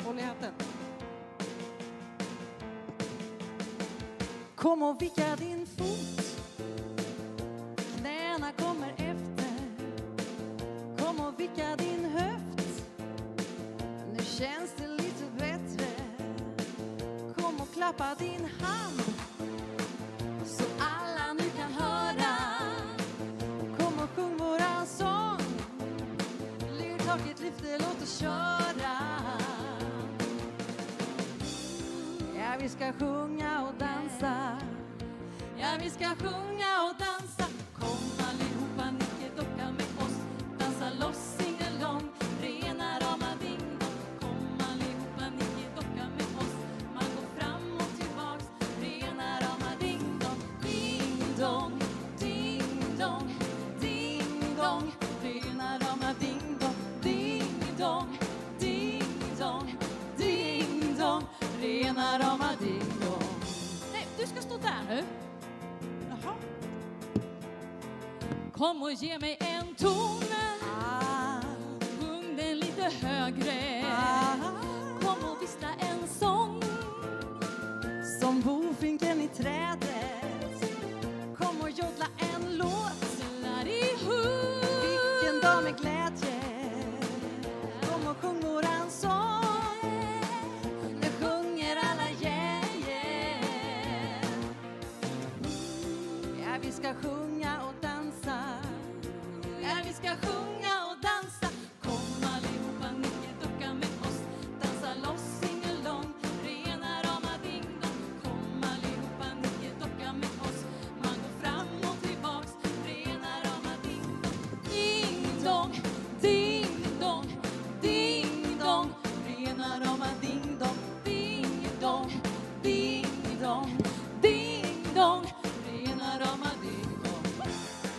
Håll i hatten. Kom och vicka din fot. Knäna kommer efter. Kom och vicka din höft. Nu känns det lite bättre. Kom och klappa din hand. Så alla nu kan höra. Kom och sjung våran sång. Lyrtaket lyfter, låt oss köra. Ja, vi ska sjunga och dansa. Ja, vi ska sjunga och dansa. Kom allihopa, nickedocka med oss. Dansa loss, singalong, rena rama ding dong. Kom allihopa, nickedocka med oss. Man går fram och tillbaks, rena rama ding dong. Ding dong, ding dong, ding dong. Rena rama ding dong. Ding dong, ding dong, ding dong. Rena rama ding dong. Nej, du ska stå där nu. Jaha. Kom och ge mig en ton. Sjung den lite högre. Kom och vissla en sång. Som bofinken i trädet. Kom och jodla en låt. Vilken dag med glädje. Kom och sjung våran sång. Nu sjunger alla yeah, yeah. Ja, vi ska sjunga och dansa. Ja, vi ska sjunga och dansa. Kom allihopa, nickedocka med oss. Dansa loss, singalong, rena rama ding dong. Kom allihopa, nickedocka med oss. Man går fram och tillbaks, rena rama ding dong. Ding dong, ding dong, ding dong. Rena rama ding dong. Ding dong, ding dong, ding dong. Rena rama ding dong.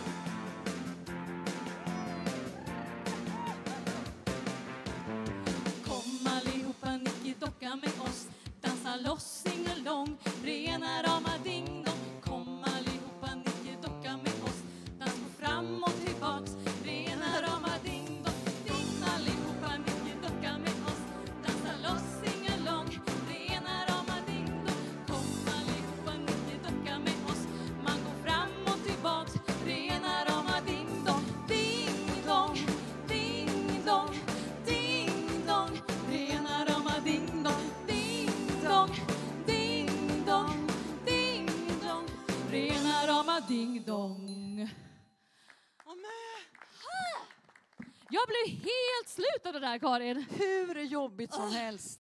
Kom allihopa, nickedocka med oss. Dansa loss, singalong, rena rama ding dong. Kom allihopa, nickedocka med oss. Dansa fram och tillbaks, rena rama ding dong. Ding allihopa, nickedocka med oss. Dansa loss, singalong, rena rama ding dong. Kom allihopa, nickedocka med oss. Man går fram och tillbaks, rena rama ding dong. Ding dong, ding dong, ding dong. Rena rama ding dong. Ding dong, ding dong, ding dong. Rena rama ding dong. Jag blev helt slut av det där, Karin. Hur jobbigt som helst.